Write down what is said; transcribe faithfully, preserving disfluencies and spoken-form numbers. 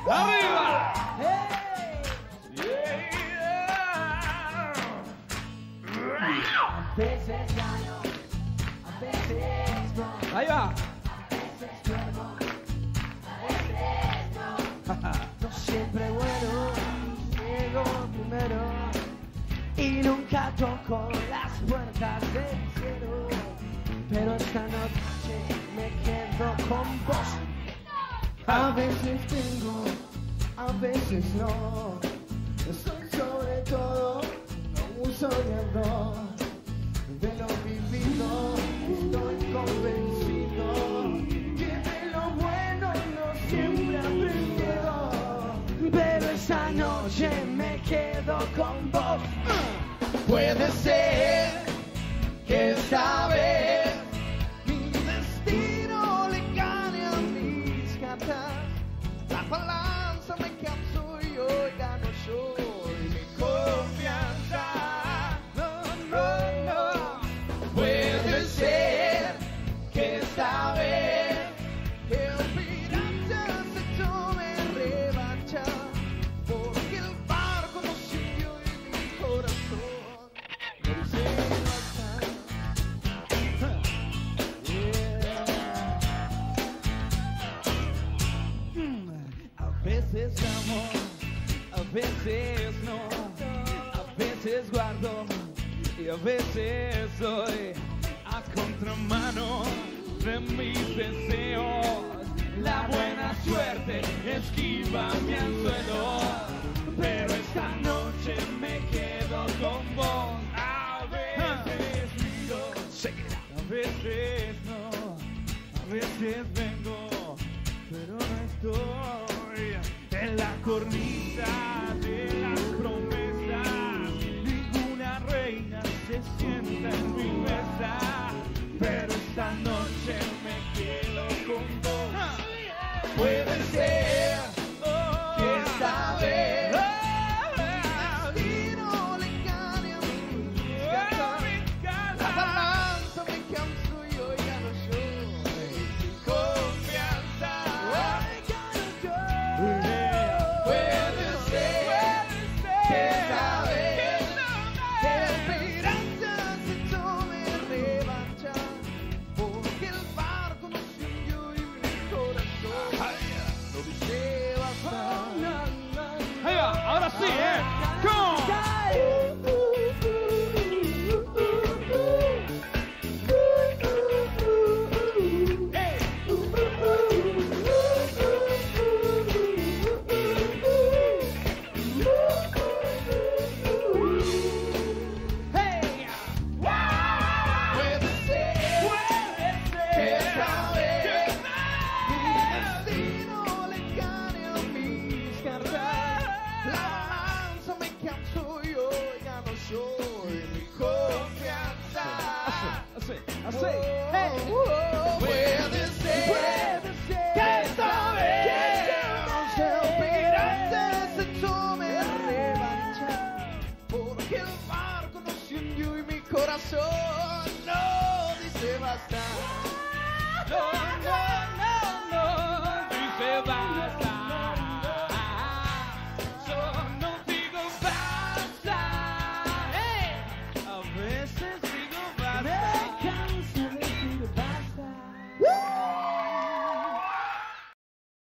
¡Arriba! Hey. A veces gano, a veces no. Ahí va. A veces duermo, a veces no. No siempre bueno, llego primero. Y nunca toco las puertas del cielo. Pero esta noche me quedo con vos. A veces tengo, a veces no. Soy sobre todo un soñador. De lo vivido estoy convencido que de lo bueno no siempre aprendido. Pero esta noche me quedo con vos. Puede ser que esta vez mi destino le gane a mis cartas. La balanza me canso y hoy gano yo. Mi confianza. No, no, no. Puede ser que esta vez el pirata se tome revancha. Porque el barco no siguió en mi corazón. No sé A veces amo, a veces no, a veces guardo y a veces soy a contramano de mis deseos. La buena suerte esquiva mi anzuelo, pero esta noche me quedo con vos. A veces miro, a veces no, a veces vengo, pero no estoy en la cornisa de las promesas. Ninguna reina se sienta en mi mesa, pero esta noche me quedo con vos. Puede ser